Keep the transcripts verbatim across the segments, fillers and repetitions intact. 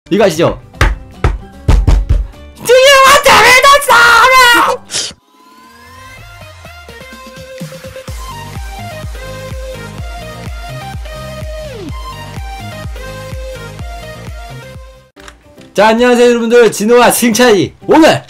이거 아시죠? 드디어 당해졌어! 자, 안녕하세요 여러분들, 진호와 승차이. 오늘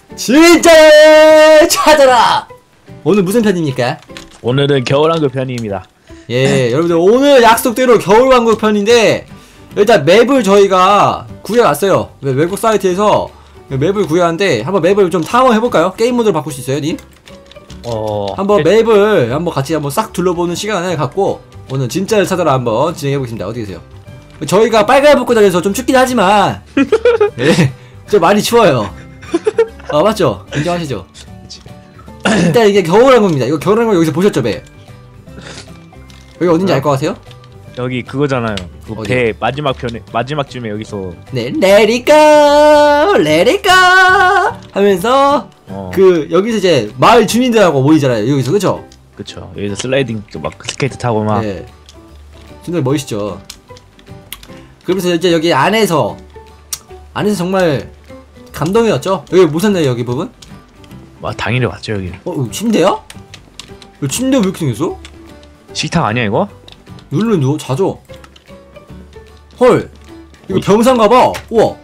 진짜를 찾아라. 오늘 무슨 편입니까? 오늘은 겨울왕국 편입니다. 예, 여러분들 오늘 약속대로 겨울왕국 편인데, 일단 맵을 저희가 구해왔어요. 외국 사이트에서 맵을 구해왔는데 한번 맵을 좀 탐험해볼까요? 게임 모드로 바꿀 수 있어요, 님? 어... 한번 네. 맵을 한번 같이 한번 싹 둘러보는 시간을 갖고 오늘 진짜를 찾아라 한번 진행해보겠습니다. 어디 계세요? 저희가 빨간 벗고 다녀서 좀 춥긴 하지만 예, 좀 많이 추워요. 아, 맞죠? 인정하시죠? 일단 이게 겨울왕국입니다. 이거 겨울왕국 여기서 보셨죠, 배? 여기 어딘지 알 것 같아요? 여기 그거잖아요. 그 배 마지막 편에 마지막쯤에 여기서 네, let it go, let it go 하면서 어. 그 여기서 이제 마을 주민들하고 모이잖아요. 여기서, 그쵸? 그쵸. 여기서 슬라이딩 막 스케이트 타고 막. 네. 정말 멋있죠. 그러면서 이제 여기 안에서 안에서 정말 감동이었죠. 여기 뭐 샀나요, 여기 부분? 와, 당일에 왔죠 여기. 어, 이거 침대야? 이거 침대 왜 이렇게 생겼어? 식탁 아니야 이거? 눌러 누워 자죠. 헐, 이거 병상가봐. 우와.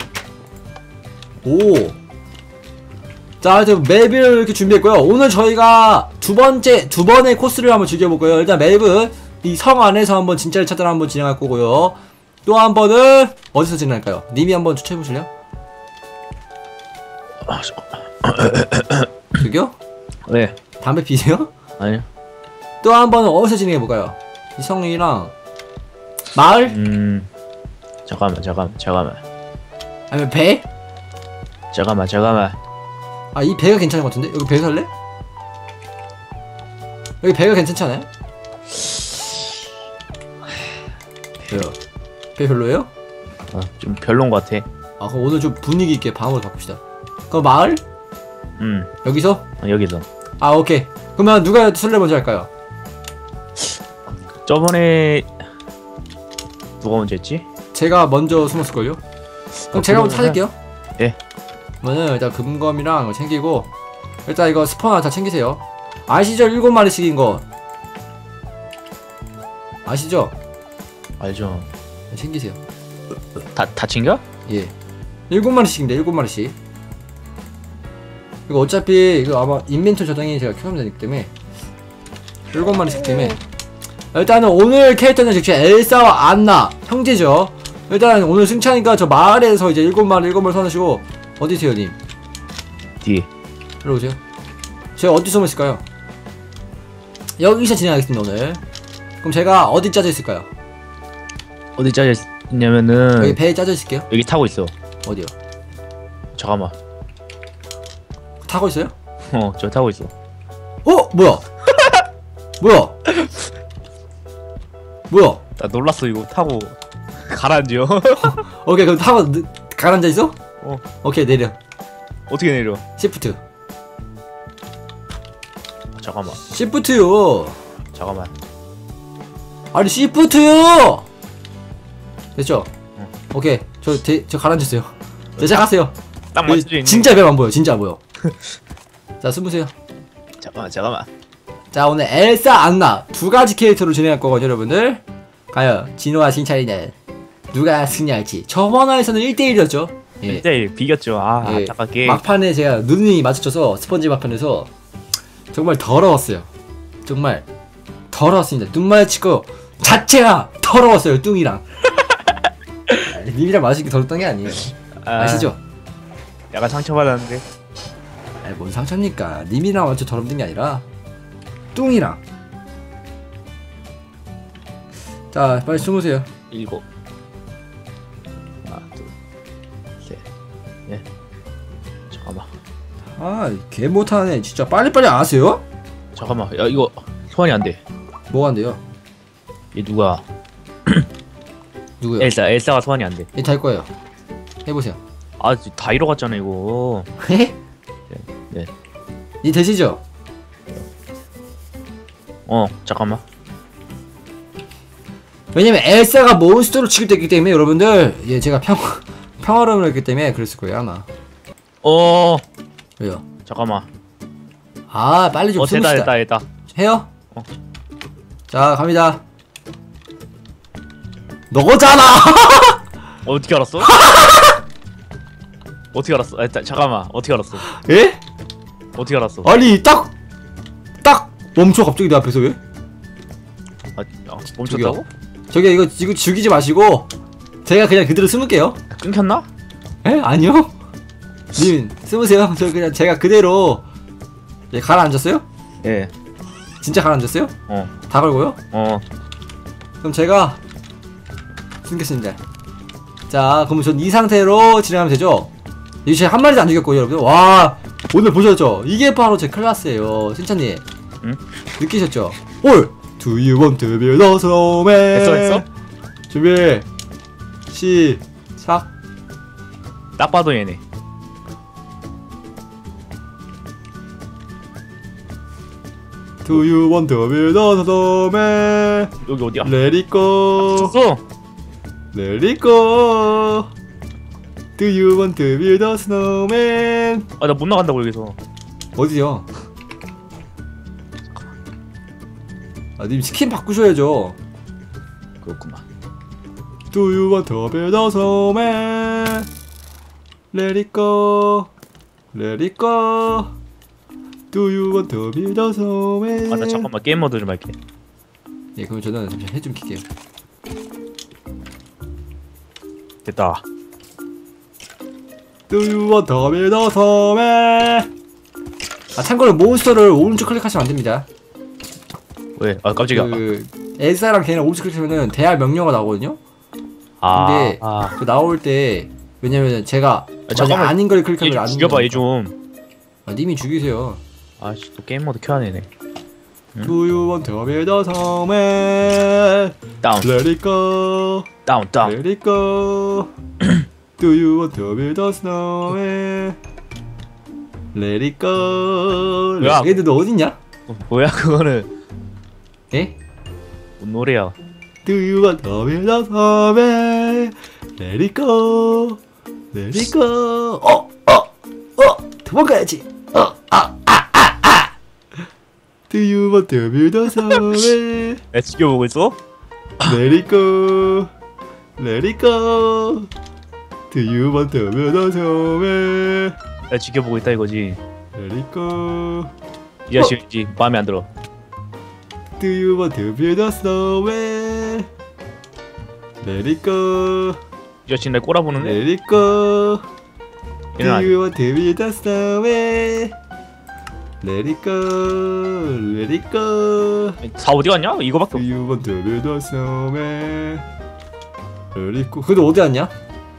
오. 자, 이제 맵을 이렇게 준비했고요. 오늘 저희가 두 번째 두 번의 코스를 한번 즐겨볼 거예요. 일단 맵은 이 성 안에서 한번 진짜를 찾아라 한번 진행할 거고요. 또 한 번은 어디서 진행할까요? 님이 한번 추천해 보실래요? 저기요? 네. 담배 피세요? 아니요. 또 한 번은 어디서 진행해 볼까요? 이 성이랑 마을? 음. 잠깐만, 잠깐만, 잠깐만. 아니면 배? 잠깐만, 잠깐만. 아, 이 배가 괜찮은 것 같은데? 여기 배 살래? 여기 배가 괜찮지 않아요? 왜요? 배 별로예요? 어, 좀 별론 것 같아. 아, 그럼 오늘 좀 분위기 있게 방으로 바꿉시다. 그럼 마을? 음. 여기서? 어, 여기서. 아, 오케이. 그러면 누가 술래 먼저 할까요? 저번에 누가 먼저 했지? 제가 먼저 숨었을걸요? 그럼 어, 제가 먼저 그러면은- 찾을게요. 예. 그러면은 일단 금검이랑 이거 챙기고, 일단 이거 스포너 다 챙기세요. 아시죠? 일곱 마리씩인 거. 아시죠? 알죠. 챙기세요. 다, 다 챙겨? 예. 일곱 마리씩인데, 일곱 마리씩. 이거 어차피, 이거 아마 인벤토 저장이 제가 켜놓으면 되기 때문에, 일곱 마리씩 때문에. 일단은 오늘 캐릭터는 즉시 엘사와 안나, 형제죠. 일단 오늘 승차니까 저 마을에서 이제 일곱 마리, 일곱 마리 선하시고, 어디세요, 님? 뒤에. 일로 오세요. 제가 어디 숨어 있을까요? 여기서 진행하겠습니다, 오늘. 그럼 제가 어디 짜져 있을까요? 어디 짜져 있냐면은 여기 배에 짜져 있을게요. 여기 타고 있어. 어디요? 잠깐만. 타고 있어요? 어, 저 타고 있어. 어? 뭐야? 뭐야? 뭐야? 나 놀랐어. 이거 타고 가라앉혀. 오케이, 그럼 타고 느, 가라앉아 있어? 어. 오케이, 내려. 어떻게 내려? 시프트. 아, 잠깐만. 시프트요. 잠깐만. 아니, 시프트요. 됐죠? 응. 오케이, 저, 대, 저 가라앉았어요. 자, 자, 가세요. 딱 맞춰져 있네. 진짜 맵 안 보여. 진짜 안 보여. 자, 숨으세요. 잠깐만, 잠깐만. 자, 오늘 엘사, 안나 두 가지 캐릭터로 진행할 거거든요, 여러분들. 과연 진호와 신차이는 누가 승리할지. 저번 화에서는 일 대 일이었죠. 예. 일 대 일 비겼죠. 아, 예. 안타깝게. 막판에 제가 눈이 마주쳐서 스펀지 막판에서 정말 더러웠어요. 정말 더러웠습니다. 눈 마주치고 자체가 더러웠어요, 뚱이랑. 님이랑 마주친 게 더럽던 게 아니에요. 아, 아시죠? 약간 상처받았는데. 아니, 뭔 상처입니까? 님이랑 완전 더럽던 게 아니라 뚱이랑. 자, 빨리 숨으세요. 일곱. 하나, 둘, 셋, 넷. 잠깐만. 아, 개 못하네. 진짜 빨리빨리 안 하세요? 잠깐만. 야, 이거 소환이 안 돼. 뭐가 안 돼요? 얘 누가? 누구요? 엘사, 엘사가 소환이 안 돼. 얘 달 거예요. 해보세요. 아, 다 잃어갔잖아 이거. 해? 네. 이 되시죠? 어, 잠깐만. 왜냐면 엘사가 몬스터로 취급됐기 때문에 여러분들, 예, 제가 평 평화로움을 했기 때문에 그랬을 거예요 아마. 어 왜요? 잠깐만. 아 빨리 좀 어 됐다 숨읍시다. 됐다 됐다. 해요? 어. 자 갑니다. 너잖아. 어, 어떻게 알았어? 어떻게 알았어? 아, 자, 잠깐만 어떻게 알았어? 예? 어떻게 알았어? 아니 딱 딱 멈춰 갑자기 내 앞에서 왜? 아, 아, 멈췄다고? 저기 이거 이거 죽이지 마시고 제가 그냥 그대로 숨을게요. 끊겼나? 에? 아니요. 님 숨으세요. 저 그냥 제가 그대로 예, 가라앉았어요? 예. 진짜 가라앉았어요? 어. 다 걸고요? 어. 그럼 제가 숨겠습니다. 자 그럼 전 이 상태로 진행하면 되죠? 이제 한 마리도 안 죽였고 여러분. 와 오늘 보셨죠? 이게 바로 제 클래스예요. 신찬님. 응? 느끼셨죠? 올! Do you want to build a snowman? 했어 했어? 준비 시작. 딱 봐도 얘네. Do you want to build a snowman? 여기 어디야? Let it go. 쳤어. Let it go. Do you want to build a snowman? 아 나 못 나간다고 여기서. 어디요? 아, 님 스킨 바꾸셔야죠. 그렇구만. Do you want to build a snowman? Let it go. Let it go. Do you want to build a snowman? 아 나 잠깐만 게임 모드 좀 할게. 예, 그럼 저는 잠시 해좀 킬게요. 됐다. Do you want to build a snowman? 아, 참고로 몬스터를 오른쪽 클릭하시면 안 됩니다. 왜? 아 깜짝이야. 그 엘사랑 걔는 오른쪽 클릭하면은 대할 명령어가 나오거든요. 아. 근데 아. 그 나올 때 왜냐면 제가 만약 잠깐만. 아닌 걸 클릭하면 얘 아닌 죽여봐 얘 좀. 아, 님이 죽이세요. 아씨 또 게임 모드 켜야 되네. 응? Do you want to build a snowman? 다운. Let it go. 다운 다운. Let it go. Do you want to build a snowman? Let it go. 야. 얘들 너 어딨냐? 어, 뭐야 그거는? 예? 뭔 노래야? Do you want to build a snowman? Let it go. Let it go. 어, 어, 어, 도망가야지. 어, 아, 아, 아, 아. Do you want to build a snowman? 애 죽여보고 있어? Let it go. Let it go. Do you want to build a snowman? 애 죽여보고 있다 이거지. Let it go. 이 자식인지 마음에 안 들어. Do you want to build a snowman? Let it go. 이 자식 날 꼬라보는데? Let it go. Do 얘는 아니. you want to build a snowman? Let it go. Let it go. 다 어디 갔냐? 이거밖에 Do 없어. you want to build a snowman? Let it go. 근데 어디 갔냐?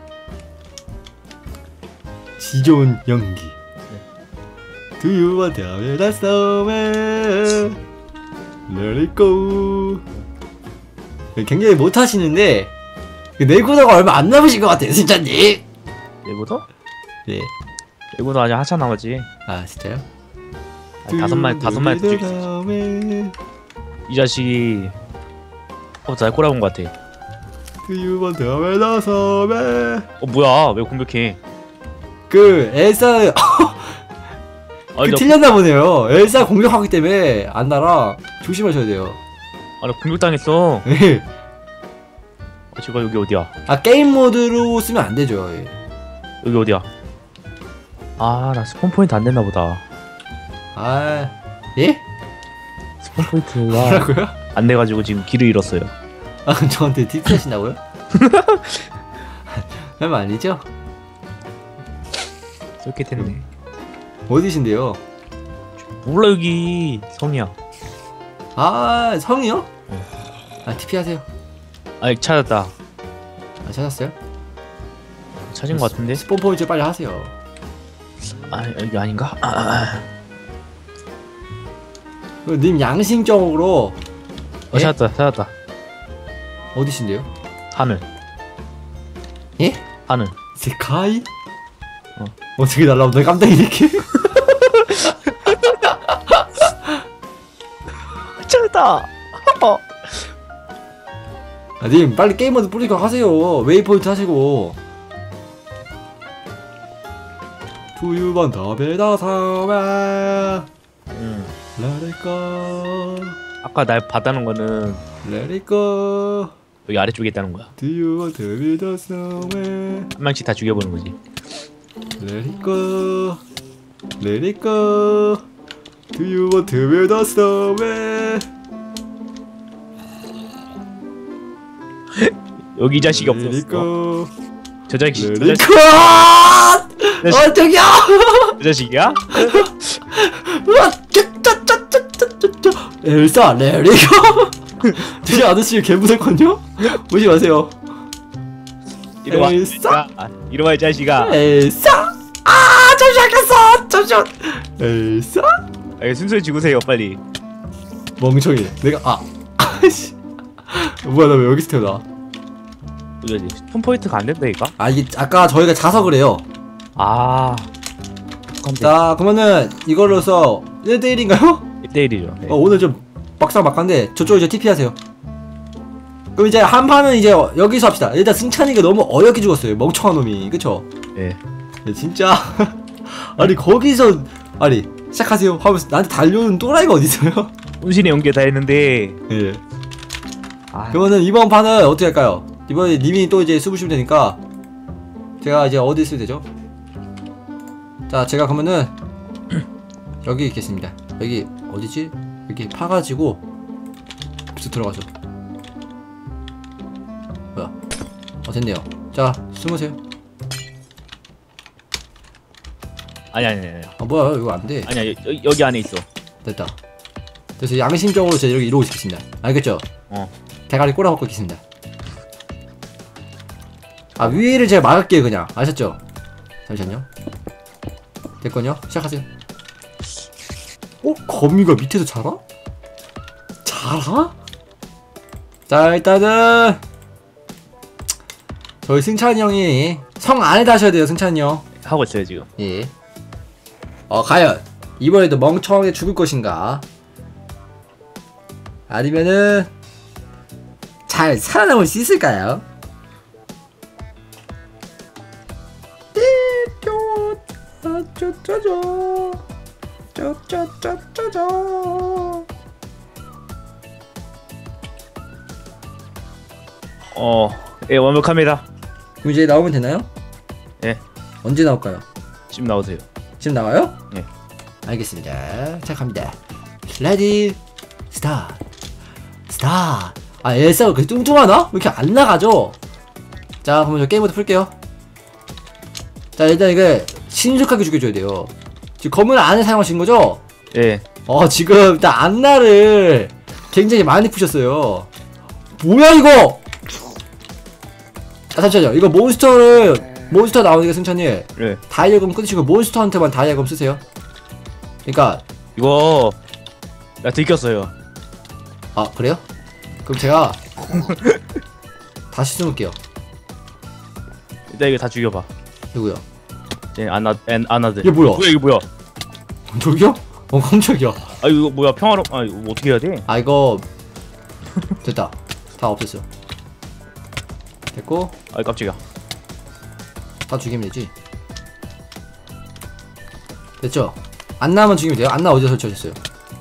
지존 연기. Do you want to build a snowman? Let it go. 굉장히 못하시는데 내구도가 얼마 안 남으신 것 같아요, 진짜님. 내구도? 예. 내구도 아직 한참 남았지. 아 진짜요? 아니, 다섯 마리 다섯 마리 더 죽일 수 있어. 이 자식이 어, 날 꼬라본 것 같아. Do you want to build a snowman? 어 뭐야? 왜 공격해? 그 엘사 아니 그 나, 틀렸나 보네요. 엘사 공격하기 때문에 안 날아. 조심하셔야 돼요. 아, 나 공격당했어. 예. 아, 제가 여기 어디야? 아 게임 모드로 쓰면 안 되죠. 예. 여기 어디야? 아, 나 스폰 포인트 안 됐나 보다. 아 예? 스폰 포인트가 뭐라고요? 안 돼가지고 지금 길을 잃었어요. 아 그럼 저한테 팁스 하신다고요? 그럼 아니죠? 쏠게 됐네. 어디신데요? 몰라 여기 성이야. 아 성이요? 네. 아 티피 하세요. 아니 찾았다. 아 찾았어요? 찾은 것 같은데? 스폰 포인트 빨리 하세요. 아 여기 아닌가? 아, 아. 그님 양심적으로 어 예? 찾았다 찾았다. 어디신데요? 하늘. 예? 하늘. 세카이? 어. 어떻게 날라오면 깜짝이 이렇게? 찾았다. 어. 아, 님 빨리 게임 모드 뿌리고 하세요. 웨이포인트 하시고. 두유번 더 배다서 왜 음. Let it go 아까 날 봤다는 거는 Let it go 여기 아래쪽에 있다는 거야. 두유번 더 배다서 왜 한 명씩 다 죽여보는 거지. Let it go Let it go 두유번 더 배다서 왜 여기 이 자식이 Let it 없었어. go 저 자식, Let 저 it 자식, go 자식. 어 저기요 저 자식이야? 우와, 짜짜짜짜짜짜. 엘사 레리고. 뒤에 아저씨 개 무섭거든요. 보지 마세요. 이리 와, 엘사? 야, 이리 와, 이 자식아. 엘사. 아, 잠시만 갔어. 잠시만. 엘사? 아, 이거 순서를 죽으세요, 빨리. 멍청이. 내가 아, 아씨. 뭐야 나 왜 여기서 태어나? 뭐지? 폰 포인트가 안 된다니까? 아 이게 아까 저희가 자서 그래요. 아, 자 그러면은 이걸로서 일 대 일인가요? 일 대 일이죠. 네. 어, 오늘 좀 막상막한데 저쪽 이제 티피 하세요. 그럼 이제 한 판은 이제 여기서 합시다. 일단 승찬이가 너무 어렵게 죽었어요. 멍청한 놈이. 그쵸? 네. 네, 진짜 아니 거기서 아니 시작하세요 하면서 나한테 달려오는 또라이가 어딨어요? 혼신의 연계 다 했는데. 예. 아, 그러면은 이번 판은 어떻게 할까요? 이번에 님이 또 이제 수부시면 되니까 제가 이제 어디 있으면 되죠? 자 제가 그러면은 여기 있겠습니다. 여기 어디지? 여기 파가지고 쑥 들어가죠. 뭐야? 어 됐네요. 자 숨으세요. 아니 아니 아니. 아 뭐야 이거 안돼. 아니야 여, 여기 안에 있어. 됐다. 그래서 양심적으로 제가 이렇게 이러고 있겠습니다. 알겠죠? 어. 대가리 꼬라박고 있겠습니다. 아 위를 제가 막을게요 그냥. 아셨죠? 잠시만요. 됐거든요? 시작하세요. 어? 거미가 밑에서 자라? 자라? 자 일단은 저희 승찬이 형이 성 안에다 하셔야 돼요. 승찬이 형. 하고 있어요 지금. 예. 어 과연 이번에도 멍청하게 죽을 것인가? 아니면은 잘 살아남을 수 있을까요? 쪼쪼쪼쪼 쪼쪼쪼쪼 어, 예 완벽합니다. 그럼 이제 나오면 되나요? 예. 언제 나올까요? 지금 나오세요. 지금 나와요? 예. 알겠습니다. 시작합니다. 레디 스타트 스타트. 아 엘사가 그렇게 뚱뚱하나? 왜 이렇게 안 나가죠? 자 그럼 저 게임부터 풀게요. 자 일단 이게 신속하게 죽여줘야 돼요. 지금 검을 안에 사용하신 거죠? 예. 어 지금 일단 안나를 굉장히 많이 푸셨어요. 뭐야 이거? 아 잠시만요. 이거 몬스터를 몬스터 나오니까 승찬이 예. 다이아검 끊으시고 몬스터한테만 다이아검 쓰세요. 그러니까 이거 나 들켰어요. 아 그래요? 그럼 제가 다시 숨을게요. 일단 이거 다 죽여봐. 누구요? 예, 안나 엔 안나들. 이게 뭐야? 뭐야 이거 뭐야? 저기요? 어 깜짝이야. 아 이거 뭐야 평화로? 아 이거 어떻게 해야 돼? 아 이거 됐다. 다 없앴어. 됐고 아 깜짝이야. 다 죽이면 되지. 됐죠? 안나만 죽이면 돼요. 안나 어디서 설치하셨어요?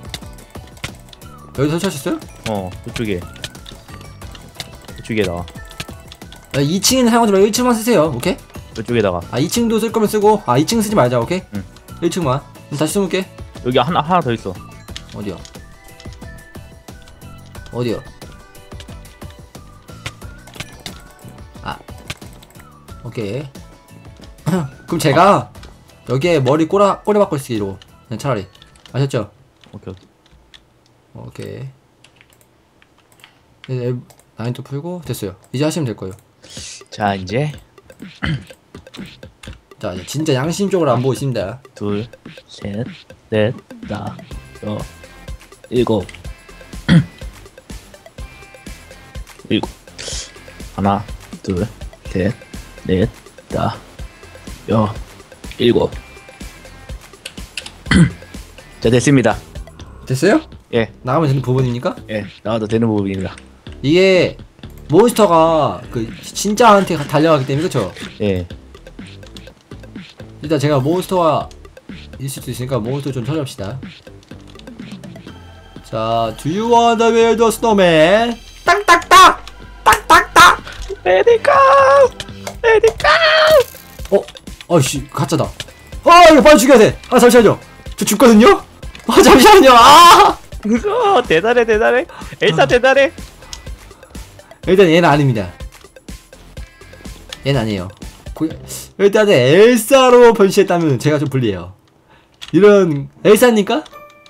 여기 설치하셨어요? 어 이쪽에 이쪽에 나와. 아, 이 층에는 사용하지 말고 일 층만 쓰세요. 오케이? 이쪽에다가 아 이 층도 쓸 거면 쓰고 아 이 층 쓰지 말자. 오케이? 응. 일 층만. 그럼 다시 숨을게. 여기 하나 하나 더 있어. 어디요? 어디요? 아 오케이. 그럼 제가 여기에 머리 꼬라 꼬리 박고 있을게 이러고 그냥 차라리. 아셨죠? 오케이 오케이. 오케이. 이제 라인도 풀고 됐어요. 이제 하시면 될 거예요. 자 이제 자 이제 진짜 양심적으로 안 보고 있습니다. 둘, 셋, 넷, 다, 여, 일곱, 일곱. 하나, 둘, 셋, 넷, 다, 여, 일곱. 자 됐습니다. 됐어요? 예, 나가면 되는 부분입니까? 예, 나와도 되는 부분입니다. 이게 몬스터가 그 진짜한테 달려가기 때문에 그쵸? 예, 일단 제가 몬스터와 있을 수도 있으니까 몬스터 좀 찾아봅시다. 자, do you wanna build a snowman? 딱딱딱! 딱딱딱! 레디카! 레디카! 어? 아이씨, 가짜다. 아, 이거 빨리 죽여야 돼! 아, 잠시만요. 저 죽거든요? 아, 잠시만요. 아! 어, 대단해 대단해. 엘사 대단해. 일단 얘는 아닙니다. 얘는 아니에요. 고... 일단은 엘사로 변신했다면 제가 좀 불리해요. 이런 엘사입니까?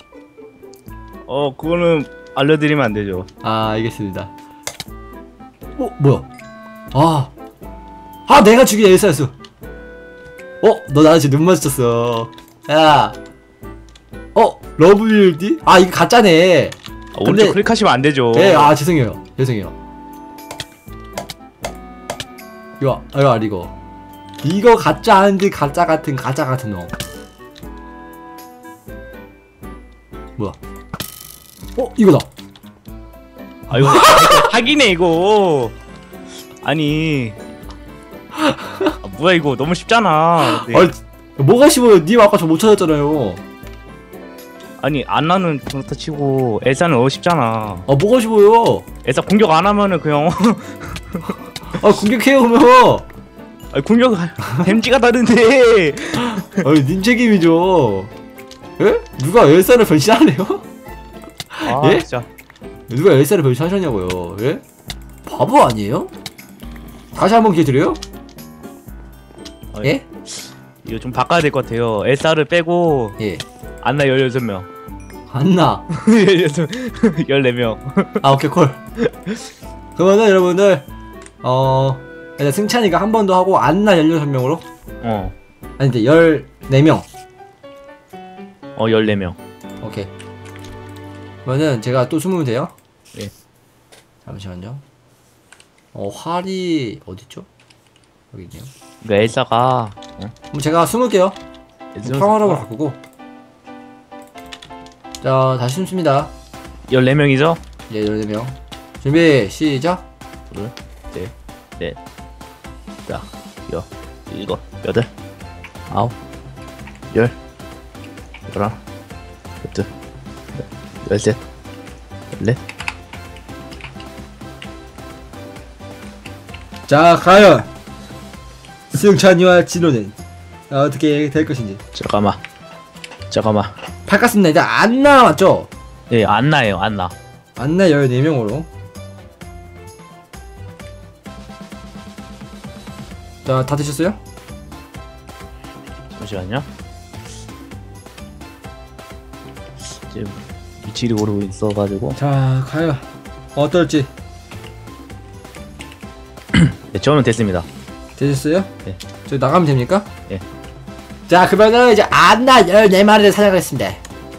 어 그거는 알려드리면 안 되죠. 아, 알겠습니다. 어, 뭐야? 아, 아, 내가 죽인 엘사였어. 어, 너 나한테 눈 마주쳤어. 야, 어, 러브빌디? 아, 이거 가짜네. 아, 오른쪽 클릭하시면 안 되죠. 네, 아, 죄송해요. 죄송해요. 이거, 이거 아니고. 이거 가짜 아닌데 가짜 같은 가짜 같은 놈. 뭐야? 어, 이거다. 아 이거 사기네 이거. 아니 아, 뭐야 이거 너무 쉽잖아. 네. 아니, 뭐가 쉬워요? 님 아까 저 못 찾았잖아요. 아니 안나는 그렇다 치고 엘사는 어 쉽잖아. 아, 뭐가 쉬워요? 엘사 공격 안 하면은 그냥 아, 공격해요 그러면. 아니 공격 댐지가 다른데. 아니, 님 책임이죠. 예? 누가 엘사를 변신하네요? 아 예? 진짜. 누가 엘사를 변신하셨냐고요? 예? 바보 아니에요? 다시 한번 기회 드려요? 아, 예? 이거 좀 바꿔야 될 것 같아요. 엘사를 빼고 예. 안나 열여섯 명. 안나. 열네 명. 아, 오케이, 콜. 그러면은 여러분들, 어, 일단 승찬이가 한 번 더 하고 안나 열여섯 명으로? 어. 아니, 이제 열네 명. 어 열네 명. 오케이. 그러면은 제가 또 숨으면 돼요? 예. 잠시만요. 어, 활이 어딨죠? 여기 있네요. 그러니까 엘사가 어? 그럼 제가 숨을게요. 평화로움을 바꾸고. 자, 다시 숨습니다. 열네 명이죠? 예, 열네 명. 준비, 시작! 둘, 셋, 넷, 다, 여, 일곱, 여덟, 아홉, 열, 열하나, 열둘, 열셋, 열넷. 자, 과연 승찬이와 진호는 어떻게 될 것인지. 잠깐만, 잠깐만. 바꿨습니다. 일단 안나 맞죠? 예, 안나예요, 안나. 안나 열네 명으로. 자, 다 드셨어요? 잠시만요. 지금 위치를 모르고 있어가지고. 자, 과연 어떨지. 네, 저는 됐습니다. 되셨어요? 네. 저 나가면 됩니까? 네. 자, 그러면은 이제 안나 열네 마리를 사냥하겠습니다.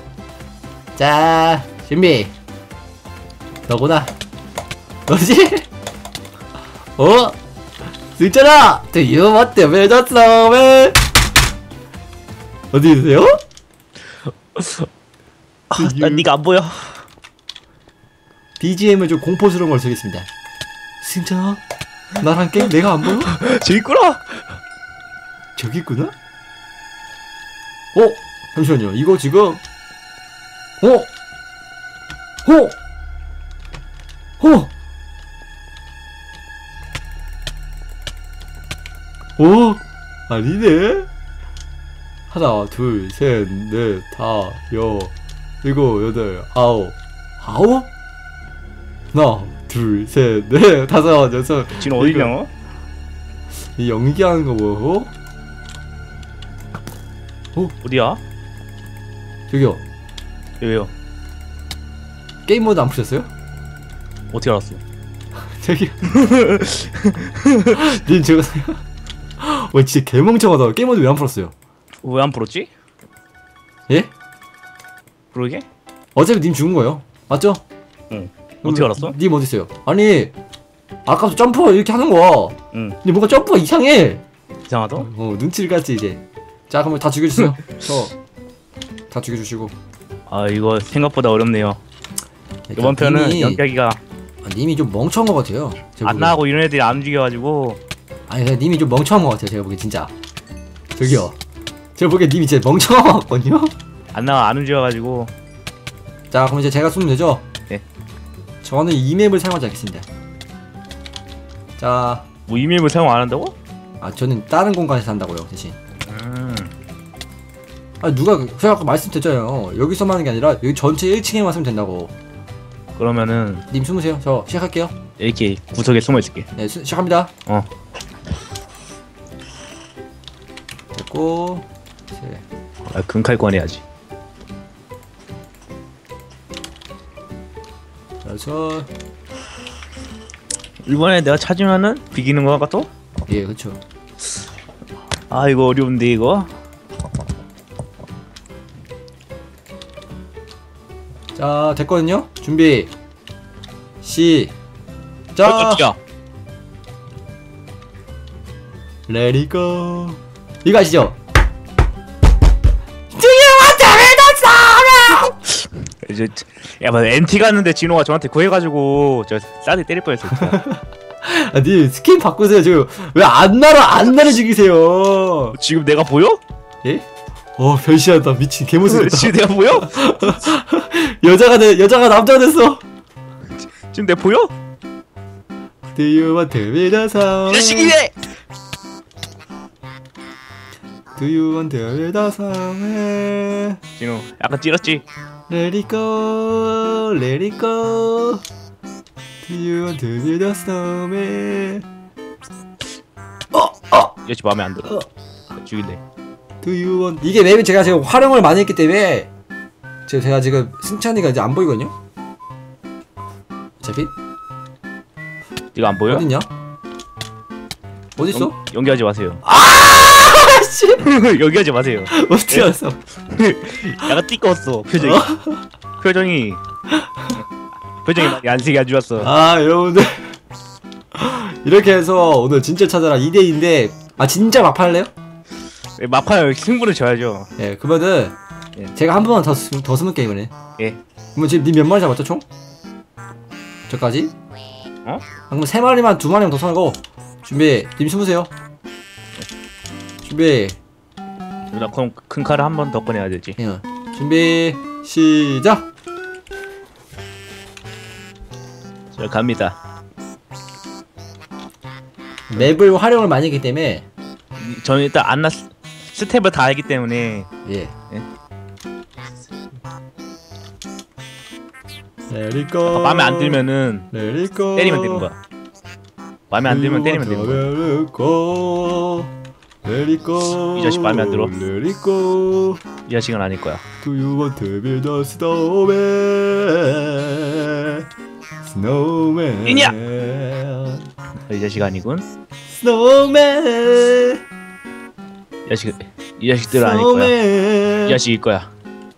자, 준비. 너구나. 너지? 어? 있잖아! Do you want to build a snowman? 어디 있어요? 아, 난 니가 안 보여. 비지엠을 좀 공포스러운 걸 쓰겠습니다. 승찬아, 나랑 게임 내가 안 보여? 저기 있구나. 저기 있구나? 어? 잠시만요. 이거 지금 어? 어? 어? 어? 아니네? 하나, 둘, 셋, 넷, 다, 여, 일곱, 여덟, 아홉. 아홉? 하나, 둘, 셋, 넷, 다섯, 여섯. 지금 어디냐? 이 연기하는 거 뭐고? 어디야? 저기요. 왜요? 게임 모드 안 푸셨어요? 어떻게 알았어? 저기요. 님 저거 와, 진짜 개멍청하다. 게임 모드 왜 안 풀었어요? 왜 안 풀었지? 예? 그러게? 어차피 님 죽은 거예요. 맞죠? 응. 어떻게 알았어? 님 어디 있어요? 아니 아까부터 점프 이렇게 하는 거야. 응. 근데 뭔가 점프가 이상해. 이상하다? 어, 눈치를 깠지 이제. 자, 그럼 다 죽여주세요. 저 다 죽여주시고. 아 이거 생각보다 어렵네요. 일단 이번 편은 님이, 연기하기가 아, 님이 좀 멍청한 것 같아요. 제가 안 보기엔. 나가고 이런 애들이 안 움직여가지고. 아니 그냥 님이 좀 멍청한 것 같아요. 제가 보기엔 진짜. 저기요. 제가 보기엔 님 이제 멍청한 것 같거든요? 안 나와 안 움직여가지고. 자 그럼 이제 제가 쏘면 되죠? 네. 저는 이 맵을 사용하지 않겠습니다. 자, 뭐 이메일 사용 안 한다고? 아 저는 다른 공간에서 한다고요 대신. 음. 아 누가 제가 아까 말씀드렸잖아요. 여기서만 하는 게 아니라 여기 전체 일 층에만 쓰면 된다고. 그러면은 님 숨으세요. 저 시작할게요. 이렇게 구석에 숨어 있을게. 네 수, 시작합니다. 어. 됐고 세. 아, 금칼 꺼내야지. 여섯. 이번에 내가 찾으면은 비기는 거 같아? 예 그쵸. 아 이거 어려운데 이거. 자 됐거든요. 준비 시작. 야. Let it go. 이거 아시죠? 이제 야, 뭐 엔티 갔는데 진호가 저한테 구해가지고 저 싸대 때릴 뻔했어. 진짜. 아니 스킨 바꾸세요. 지금 왜 안나로 안나를 죽이세요? 지금 내가 보여? 예? 어 변신한다. 미친 개모습이다. 지금 내가 보여? 여자가 돼 여자가 남자가 됐어. 지금 내가 보여? Do you want to be the song? 자식이네. Do you want to be the song? 진호 약간 찌렀지? Let it go, let it go. Do you want to be the snowman? 역시 마음에 안 들어. 죽일래. Do you want? 이게 맵이 제가 지금 활용을 많이 했기 때문에 지금 제가 지금 승찬이가 이제 안 보이거든요. 어차피 이거 안 보여? 어딨냐? 어디 있어? 연, 연기하지 마세요. 씨, 연기하지 마세요. 어떻게 알았어? 약간 띠꺼웠어 표정이. 표정이 표정이 많이 안색이 안 좋았어. 아 여러분들 이렇게 해서 오늘 진짜 찾아라 이 대 이인데 아 진짜 막판 할래요? 네, 막판 승부를 져야죠. 예 그러면은 예. 제가 한 번만 더, 쓰, 더 쓰면 게임을 해. 예. 그러면 지금 니 몇 마리 잡았죠 총? 저까지? 어? 방금 세 마리만 두 마리만 더 서고 준비 님 숨으세요. 준비 나 그럼 큰 칼을 한 번 더 꺼내야 되지. 예. 준비 시작. 자 갑니다. 맵을 활용을 많이 했기 때문에 저는 일단 안나 스- 스텝을 다 알기 때문에 예. 예? Let it go. 아, 마음에 안 들면은 Let it go. 때리면 되는 거야. 마음에 안 들면 때리면 되는 거야. Let it go. Let it go. 이 자식 마음에 안 들어. Let it go. 이 자식은 아닐 거야. Do you want to be the snowman? Snowman. 이냐! 이 자식 아니군. Snowman. 이 자식 이 자식들은 아닐 거야. 이 자식일 거야.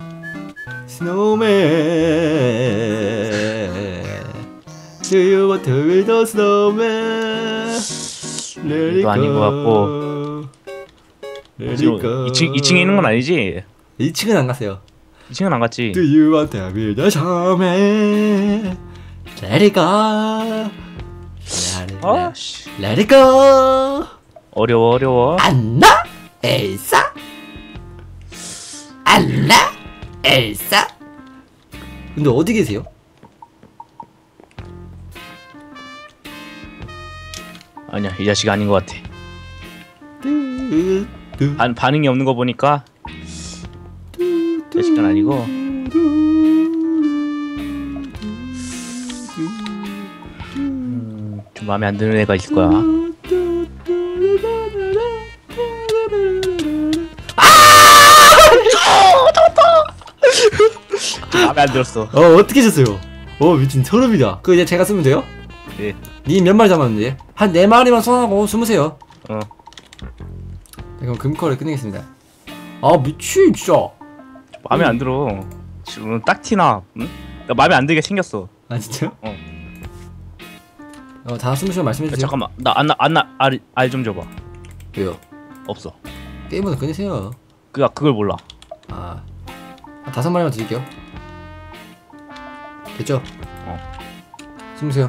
Snowman. Do you want to be the snowman? Let it 이거 아닌 것 같고. Let 지금 it go. 이 층 이 층에 있는 건 아니지? 이 층은 안 갔어요. 이 층은 안 갔지. Do you want to be the snowman? Let it go. Let it, 아 씨. let it go. 어려워 어려워. 안나 엘사 안나 엘사. 근데 어디 계세요? 아니야 이 자식 아닌 것 같아. 뚜, 뚜, 반 반응이 없는 거 보니까 이 자식은 아니고. 음, 좀 마음에 안 드는 애가 있을 거야. 마음에 안 들었어. 어 어떻게 졌어요? 어 미친 소름이다. 그 이제 제가 쓰면 돼요? 예. 니 몇 마리 잡았는데? 한 네 마리만 손하고 숨으세요. 어. 그럼 금커를 끝내겠습니다. 아 미친 진짜. 마음에 안 들어. 지금 딱 티나. 응? 나 마음에 안 들게 생겼어. 아 진짜요? 어. 어다 숨으시면 야, 말씀해주세요. 잠깐만. 나 안나 안나 알 좀 줘봐. 왜요? 없어. 게임은 끝내세요. 그가 그걸 몰라. 아 한 다섯 마리만 드릴게요. 됐죠? 어. 숨으세요.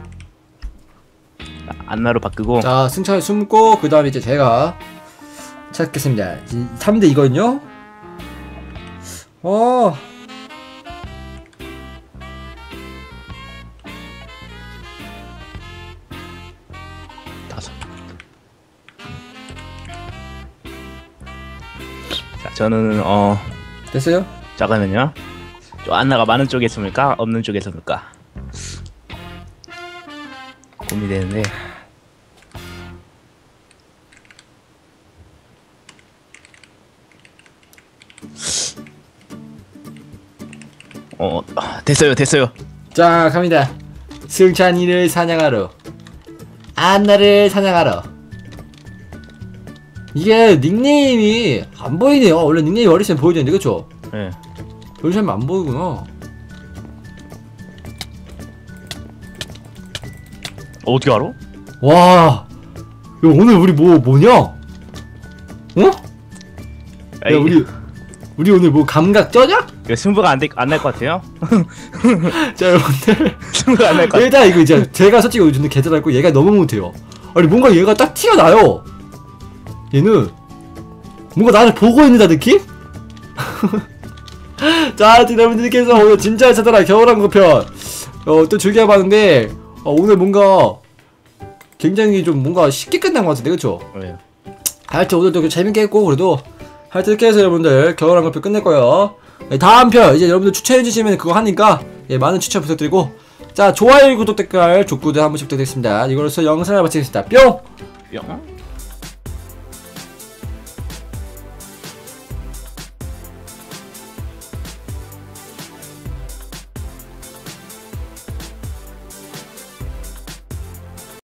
나 안나로 바꾸고. 자 승차에 숨고 그 다음에 이제 제가 찾겠습니다. 삼 대 이거든요. 어. 다섯. 자, 저는 어 됐어요? 잠깐만요. 조안나가 많은 쪽에 있습니까? 없는 쪽에 있습니까? 고민되는데. 어 됐어요 됐어요. 자 갑니다. 승찬이를 사냥하러 안나를 사냥하러. 이게 닉네임이 안 보이네요. 원래 닉네임이 어리시면 보이는데 그쵸? 네. 어리시면 안 보이구나. 어, 어떻게 알아? 와, 야, 오늘 우리 뭐 뭐냐? 어? 야 우리 우리 오늘 뭐 감각 쩌냐? 이거 승부가 안될안날 것 같아요. 자 여러분들 승부가 안 날 것 같아. 일단 이거 이제 제가 솔직히 요즘 개잘했고 얘가 너무 못해요. 아니 뭔가 얘가 딱 티가 나요. 얘는 뭔가 나를 보고 있는다 느낌? 자 여러분들께서 오늘 진짜를 찾아라 겨울왕국 편 어, 또 즐겨봤는데 어, 오늘 뭔가 굉장히 좀 뭔가 쉽게 끝난 것 같은데 그쵸? 네. 하여튼 오늘도 재밌게 했고 그래도 하여튼 이렇게 해서 여러분들 겨울왕국 편 끝낼 거예요. 네, 다음 편 이제 여러분들 추천해주시면 그거 하니까 예, 많은 추천 부탁드리고 자 좋아요 구독 댓글 족구들 한 번씩 부탁드리겠습니다. 이걸로써 영상을 마치겠습니다. 뿅! 뿅.